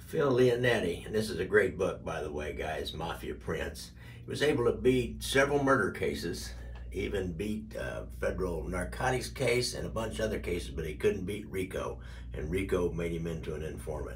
Phil Leonetti, and this is a great book, by the way, guys, Mafia Prince. He was able to beat several murder cases, even beat a federal narcotics case and a bunch of other cases, but he couldn't beat Rico, and Rico made him into an informant.